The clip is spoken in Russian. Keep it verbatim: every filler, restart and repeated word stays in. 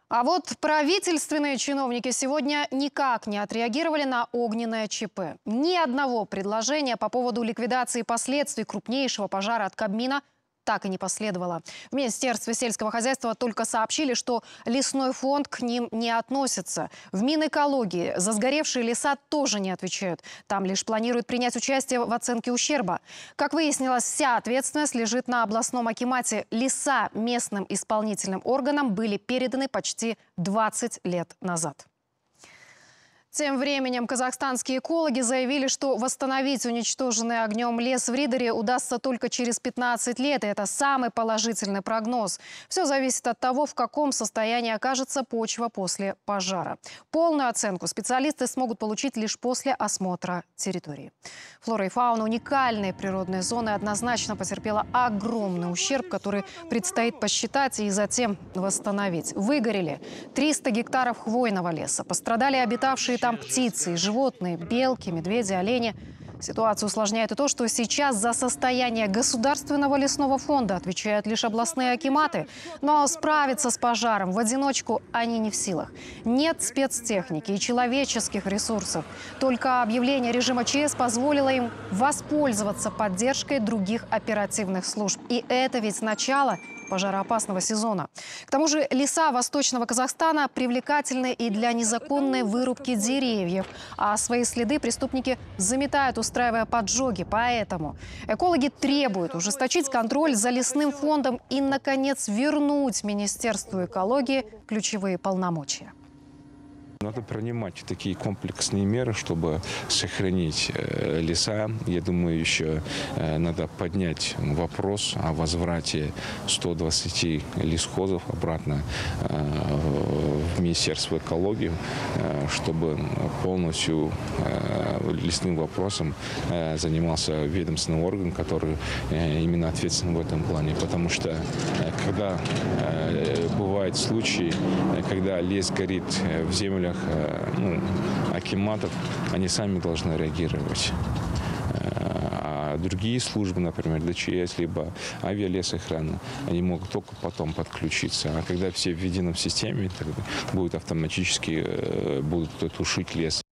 А вот правительственные чиновники сегодня никак не отреагировали на огненное ЧП. Ни одного предложения по поводу ликвидации последствий крупнейшего пожара от Кабмина так и не последовало. В Министерстве сельского хозяйства только сообщили, что лесной фонд к ним не относится. В Минэкологии за сгоревшие леса тоже не отвечают. Там лишь планируют принять участие в оценке ущерба. Как выяснилось, вся ответственность лежит на областном акимате. Леса местным исполнительным органам были переданы почти двадцать лет назад. Тем временем казахстанские экологи заявили, что восстановить уничтоженный огнем лес в Риддере удастся только через пятнадцать лет. И это самый положительный прогноз. Все зависит от того, в каком состоянии окажется почва после пожара. Полную оценку специалисты смогут получить лишь после осмотра территории. Флора и фауна уникальной природной зоны однозначно потерпела огромный ущерб, который предстоит посчитать и затем восстановить. Выгорели триста гектаров хвойного леса. Пострадали обитавшие там Там птицы и животные, белки, медведи, олени. Ситуацию усложняет и то, что сейчас за состояние Государственного лесного фонда отвечают лишь областные акиматы. Но справиться с пожаром в одиночку они не в силах. Нет спецтехники и человеческих ресурсов. Только объявление режима ЧС позволило им воспользоваться поддержкой других оперативных служб. И это ведь начало пожароопасного сезона. К тому же леса Восточного Казахстана привлекательны и для незаконной вырубки деревьев. А свои следы преступники заметают, устраивая поджоги. Поэтому экологи требуют ужесточить контроль за лесным фондом и, наконец, вернуть Министерству экологии ключевые полномочия. Надо принимать такие комплексные меры, чтобы сохранить э, леса. Я думаю, еще э, надо поднять вопрос о возврате ста двадцати лесхозов обратно э, в Министерство экологии, э, чтобы полностью э, лесным вопросом э, занимался ведомственный орган, который э, именно ответственен в этом плане. Потому что э, когда э, бывают случаи, э, когда лес горит э, в землях, ну, акиматов, они сами должны реагировать. А другие службы, например, ДЧС, либо авиалесохрана, они могут только потом подключиться. А когда все в едином системе, тогда будет автоматически будут тушить лес.